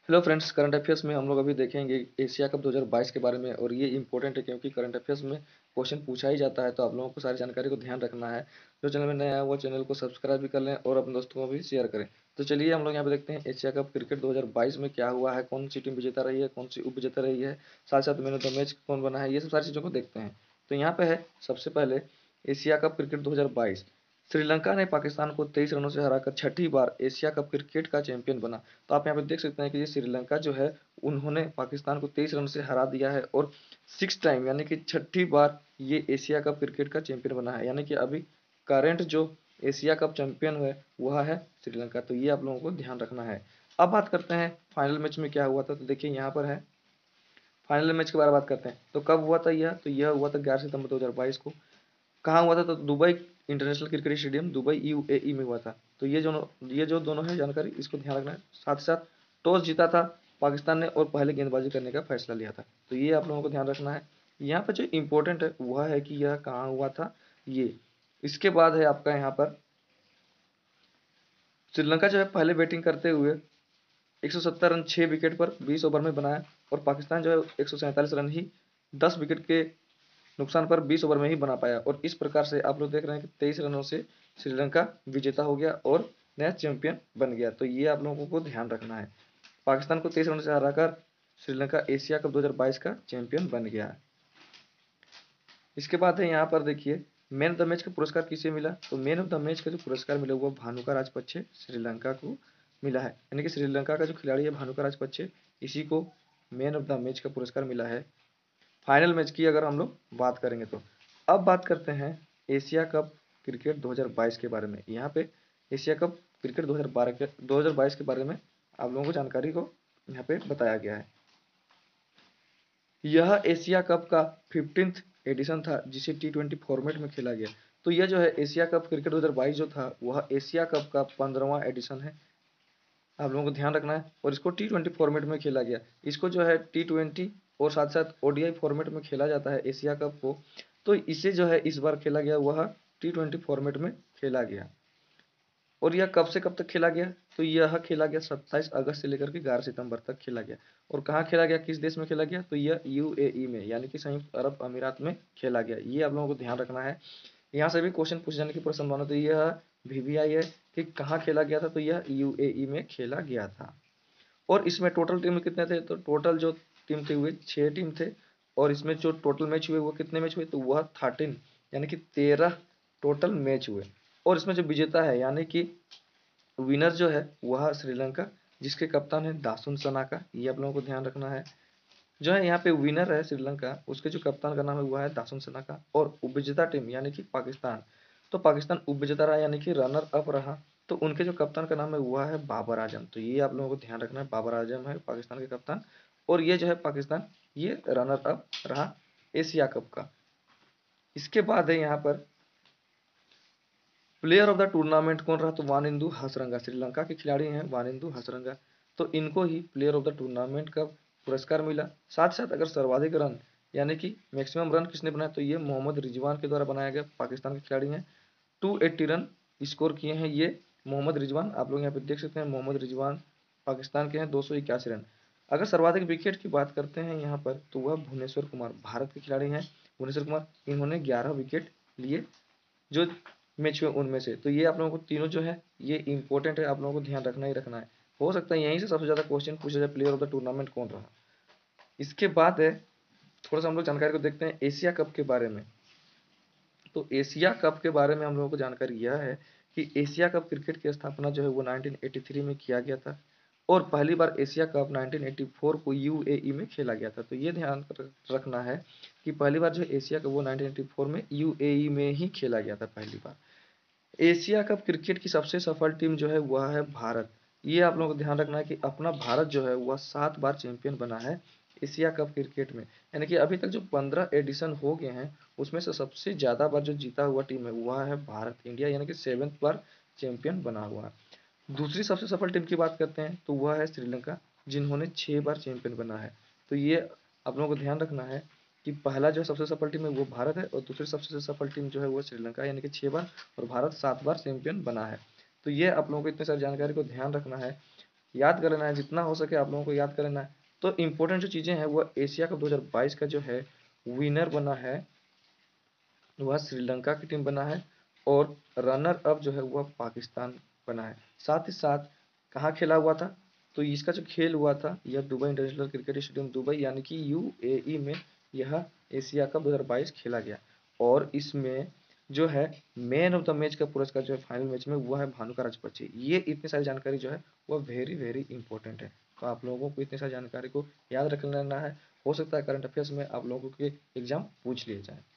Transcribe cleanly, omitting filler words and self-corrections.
Hello friends, current affairs में हम लोग अभी देखेंगे एशिया कप 2022 के बारे में। और ये इंपॉर्टेंट है क्योंकि करंट अफेयर्स में क्वेश्चन पूछा ही जाता है, तो आप लोगों को सारी जानकारी को ध्यान रखना है। जो चैनल में नया है वो चैनल को सब्सक्राइब भी कर लें और अपने दोस्तों को भी शेयर करें। तो चलिए हम लोग यहाँ पे देखते हैं एशिया कप क्रिकेट 2022 में क्या हुआ है, कौन सी टीम विजेता रही है, कौन सी उप विजेता रही है, साथ साथ मैन ऑफ द मैच कौन बना है, ये सब सारी चीज़ों को देखते हैं। तो यहाँ पे है सबसे पहले एशिया कप क्रिकेट 2022। श्रीलंका ने पाकिस्तान को 23 रनों से हराकर छठी बार एशिया कप क्रिकेट का चैंपियन बना। तो आप यहाँ पे देख सकते हैं कि ये श्रीलंका जो है उन्होंने पाकिस्तान को 23 रन से हरा दिया है और सिक्स टाइम यानी कि छठी बार ये एशिया कप क्रिकेट का चैंपियन बना है। यानी कि अभी करंट जो एशिया कप चैंपियन है वह है श्रीलंका। तो ये आप लोगों को ध्यान रखना है। अब बात करते हैं फाइनल मैच में क्या हुआ था। तो देखिए यहाँ पर है फाइनल मैच के बारे में बात करते हैं। तो कब हुआ था यह? तो यह हुआ था 11 सितंबर 2022 को। कहाँ हुआ था? तो Dubai International Cricket Stadium Dubai UAE में हुआ था। तो ये जो दोनों है जानकारी, इसको ध्यान रखना है। साथ ही साथ टॉस जीता था पाकिस्तान ने और पहले गेंदबाजी करने का फैसला लिया था। तो ये आप लोगों को ध्यान रखना है। यहाँ पर जो इम्पोर्टेंट है वह है कि यह कहाँ हुआ था ये। इसके बाद है आपका यहाँ पर श्रीलंका जो है पहले बैटिंग करते हुए 170 रन 6 विकेट पर 20 ओवर में बनाया और पाकिस्तान जो है 147 रन ही 10 विकेट के नुकसान पर 20 ओवर में ही बना पाया। और इस प्रकार से आप लोग देख रहे हैं कि 23 रनों से श्रीलंका विजेता हो गया और नया चैंपियन बन गया। तो ये आप लोगों को ध्यान रखना है। पाकिस्तान को 23 रनों से हराकर श्रीलंका एशिया कप 2022 का चैंपियन बन गया। इसके बाद है यहाँ पर देखिए मैन ऑफ द मैच का पुरस्कार किसे मिला। तो मैन ऑफ द मैच का जो पुरस्कार मिला वो भानुका राजपक्षे श्रीलंका को मिला है। यानी कि श्रीलंका का जो खिलाड़ी है भानुका राजपक्षे, इसी को मैन ऑफ द मैच का पुरस्कार मिला है फाइनल मैच की अगर हम लोग बात करेंगे तो। अब बात करते हैं एशिया कप क्रिकेट 2022 के बारे में। यहाँ पे एशिया कप क्रिकेट 2022 के बारे में आप लोगों को जानकारी को यहाँ पे बताया गया है। यह एशिया कप का 15th एडिशन था जिसे T20 फॉर्मेट में खेला गया। तो यह जो है एशिया कप क्रिकेट 2022 जो था वह एशिया कप का 15वां एडिशन है। आप लोगों को ध्यान रखना है। और इसको T20 फॉर्मेट में खेला गया। इसको जो है T20 और साथ साथ ODI फॉर्मेट में खेला जाता है एशिया कप को। तो इसे जो है इस बार खेला गया वह T20 फॉर्मेट में खेला गया। और यह कब से कब तक खेला गया? तो यह खेला गया 27 अगस्त से लेकर के 11 सितंबर तक खेला गया। और कहाँ खेला गया, किस देश में खेला गया? तो यह यूएई में यानी कि संयुक्त अरब अमीरात में खेला गया। ये आप लोगों को ध्यान रखना है। यहाँ से भी क्वेश्चन पूछ जाने की पूरी संभावना। तो यह VVI है कि कहाँ खेला गया था। तो यह यूएई में खेला गया था। और इसमें टोटल टीम कितने थे? तो टोटल जो टीम थे हुए 6 टीम थे। और इसमें जो टोटल मैच हुए वो कितने मैच हुए? तो वह 13 यानी कि 13 टोटल मैच हुए। और इसमें जो विजेता है यानी कि विनर जो है वह श्रीलंका, जिसके कप्तान है दासुन सनाका। ये आप लोगों को ध्यान रखना है। जो है यहाँ पे विनर है श्रीलंका, उसके जो कप्तान का नाम है वह है दासुन सनाका। और उपविजेता टीम यानी कि पाकिस्तान, तो पाकिस्तान उपविजेता रहा यानी कि रनर अप रहा। तो उनके जो कप्तान का नाम है वह है बाबर आजम। तो ये आप लोगों को ध्यान रखना है, बाबर आजम है पाकिस्तान के कप्तान। और ये जो है पाकिस्तान ये रनर अप रहा एशिया कप का। इसके बाद है यहाँ पर प्लेयर ऑफ द टूर्नामेंट कौन रहा? तो वानिंदु हसरंगा, श्रीलंका के खिलाड़ी हैं वानिंदु हसरंगा। तो इनको ही प्लेयर ऑफ द टूर्नामेंट का पुरस्कार मिला। साथ साथ अगर सर्वाधिक रन यानी कि मैक्सिमम रन किसने बनाया? तो ये मोहम्मद रिजवान के द्वारा बनाया गया, पाकिस्तान के खिलाड़ी हैं। 280 रन स्कोर किए हैं ये मोहम्मद रिजवान। आप लोग यहाँ पे देख सकते हैं मोहम्मद रिजवान पाकिस्तान के हैं, 281 रन। अगर सर्वाधिक विकेट की बात करते हैं यहाँ पर तो वह भुवनेश्वर कुमार भारत के खिलाड़ी हैं। भुवनेश्वर कुमार, इन्होंने 11 विकेट लिए जो मैच हुए उनमें से। तो ये आप लोगों को तीनों जो है ये इंपॉर्टेंट है, आप लोगों को ध्यान रखना ही रखना है। हो सकता है यहीं से सबसे ज्यादा क्वेश्चन पूछा जाए प्लेयर ऑफ द टूर्नामेंट कौन रहा। इसके बाद है थोड़ा सा हम लोग जानकारी को देखते हैं एशिया कप के बारे में। तो एशिया कप के बारे में हम लोगों को जानकारी यह है कि एशिया कप क्रिकेट की स्थापना जो है वो 1983 में किया गया था। और पहली बार एशिया कप 1984 को यूएई में खेला गया था। तो ये ध्यान रखना है कि पहली बार जो एशिया कप वो 1984 में यूएई में ही खेला गया था पहली बार। एशिया कप क्रिकेट की सबसे सफल टीम जो है वह है भारत। ये आप लोगों को ध्यान रखना है कि अपना भारत जो है वह 7 बार चैंपियन बना है एशिया कप क्रिकेट में। यानी कि अभी तक जो 15 एडिशन हो गए हैं उसमें से सबसे ज्यादा बार जो जीता हुआ टीम है वह है भारत, इंडिया, यानी कि 7th बार चैंपियन बना हुआ है। दूसरी सबसे सफल टीम की बात करते हैं तो वह है श्रीलंका, जिन्होंने 6 बार चैंपियन बना है। तो ये आप लोगों को ध्यान रखना है कि पहला जो सबसे सफल टीम है वो भारत है और दूसरी सबसे सफल टीम जो है वो श्रीलंका, यानी कि 6 बार। और भारत 7 बार चैंपियन बना है। तो ये आप लोगों को इतनी सारी जानकारी को ध्यान रखना है। याद कर लेना है, जितना हो सके आप लोगों को याद कर लेना है। तो इम्पोर्टेंट जो चीज़ें हैं वह एशिया कप 2022 का जो है विनर बना है वह श्रीलंका की टीम बना है, और रनर अप जो है वह पाकिस्तान बना है। साथ ही साथ कहाँ खेला हुआ था, तो इसका जो खेल हुआ था यह Dubai International Cricket Stadium Dubai यानी कि यूएई में यह एशिया कप 2022 खेला गया। और इसमें जो है मैन ऑफ द मैच का पुरस्कार जो है फाइनल मैच में वह है भानुका राजपक्षी। ये इतनी सारी जानकारी जो है वह वेरी वेरी इंपॉर्टेंट है। तो आप लोगों को इतनी सारी जानकारी को याद रख लेना है। हो सकता है करंट अफेयर्स में आप लोगों के एग्जाम पूछ लिए जाए।